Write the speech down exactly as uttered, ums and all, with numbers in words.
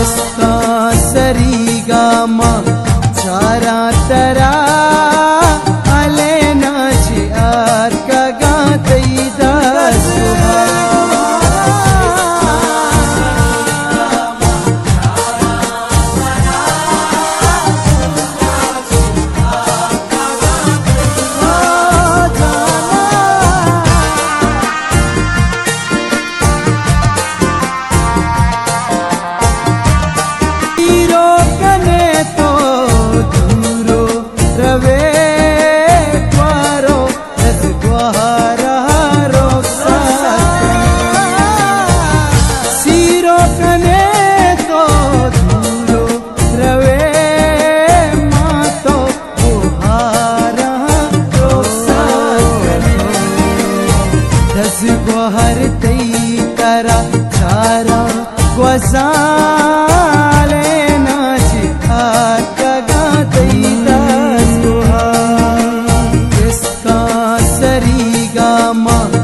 इसका सरीगामा चारा तरा अले नाची आर का गातई दास हर तई तरा चारा ग्वसाले नाची आका गातई दास इसका सरीगामा